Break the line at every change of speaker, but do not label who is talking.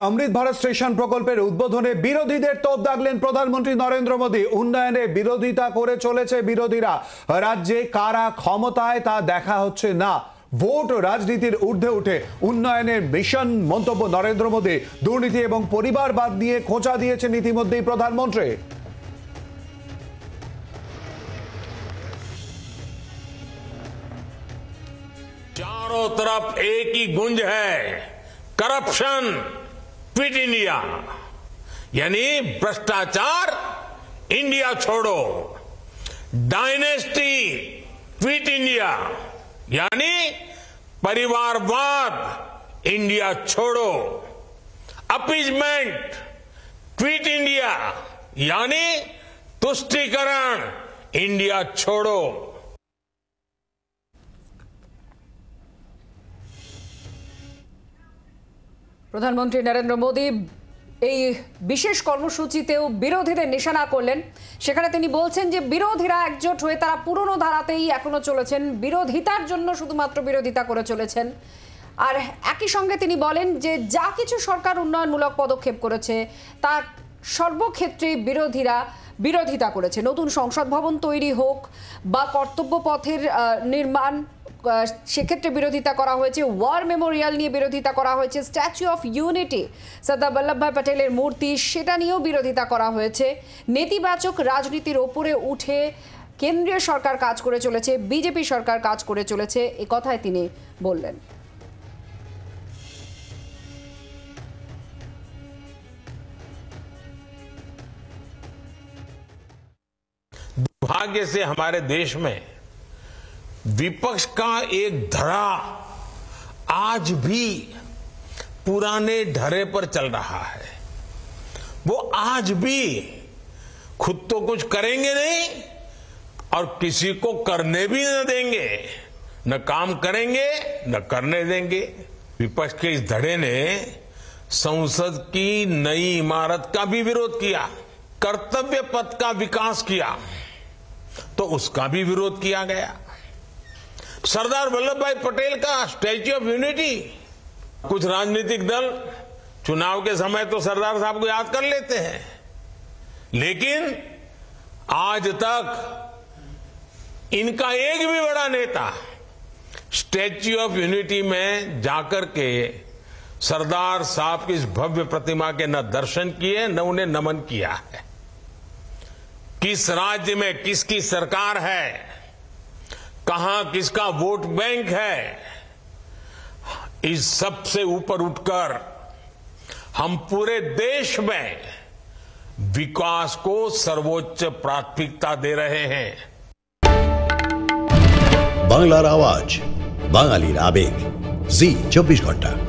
অমৃত Bharat station প্রকল্পের উদ্বোধনে বিরোধীদের তোপ দাগলেন প্রধানমন্ত্রী নরেন্দ্র মোদী। উন্নয়নে বিরোধিতা করে চলেছে বিরোধীরা, রাজ্যে কারা ক্ষমতায় তা দেখা হচ্ছে না। ভোট রাজনীতির ঊর্ধ্বে উঠে উন্নয়নের মিশন মন্তব্য নরেন্দ্র মোদী। দুর্নীতি এবং পরিবারবাদ নিয়ে খোঁচা দিয়েছেন ইতিমধ্যেই প্রধানমন্ত্রী।
चारों तरफ एक ही गुंज है, करप्शन क्विट इंडिया, यानी भ्रष्टाचार इंडिया छोड़ो। डायनेस्टी क्विट इंडिया, यानी परिवारवाद इंडिया छोड़ो। अपीजमेंट क्विट इंडिया, यानी तुष्टीकरण इंडिया छोड़ो।
প্রধানমন্ত্রী নরেন্দ্র মোদী এই বিশেষ কর্মসূচিতেও বিরোধীদের নিশানা করলেন। সেখানে তিনি বলছেন যে বিরোধীরা একজোট হয়ে তারা পুরনো ধারাতেই এখনো চলেছেন, বিরোধিতার জন্য শুধুমাত্র বিরোধিতা করে চলেছেন। আর একই সঙ্গে তিনি বলেন যে যা কিছু সরকার উন্নয়নমূলক পদক্ষেপ করেছে তার সর্বক্ষেত্রেই বিরোধীরা বিরোধিতা করেছে। নতুন সংসদ ভবন তৈরি হোক বা কর্তব্য পথের নির্মাণ, সেক্ষেত্রে বিরোধিতা করা হয়েছে। ওয়ার মেমোরিয়াল নিয়ে বিরোধিতা করা হয়েছে। Statue of Unity, Sardar Vallabhbhai প্যাটেলের মূর্তি, সেটা নিয়েও বিরোধিতা করা হয়েছে। নেতিবাচক রাজনীতির ওপরে উঠে কেন্দ্রীয় সরকার কাজ করে চলেছে, বিজেপি সরকার কাজ করে চলেছে, এ কথাই তিনি বললেন।
दुर्भाग्य से हमारे देश में विपक्ष का एक धड़ा आज भी पुराने ढरे पर चल रहा है। वो आज भी खुद तो कुछ करेंगे नहीं और किसी को करने भी न देंगे, न काम करेंगे न करने देंगे। विपक्ष के इस धड़े ने संसद की नई इमारत का भी विरोध किया, कर्तव्य पथ का विकास किया तो उसका भी विरोध किया गया। सरदार वल्लभभाई पटेल का स्टैच्यू ऑफ यूनिटी, कुछ राजनीतिक दल चुनाव के समय तो सरदार साहब को याद कर लेते हैं, लेकिन आज तक इनका एक भी बड़ा नेता स्टैच्यू ऑफ यूनिटी में जाकर के सरदार साहब की इस भव्य प्रतिमा के न दर्शन किए न उन्हें नमन किया है। किस राज्य में किसकी सरकार है, कहां किसका वोट बैंक है, इस सब से ऊपर उठकर हम पूरे देश में विकास को सर्वोच्च प्राथमिकता दे रहे हैं।
বাংলার আওয়াজ, বাঙালির আবেগ, জি 24 ঘন্টা।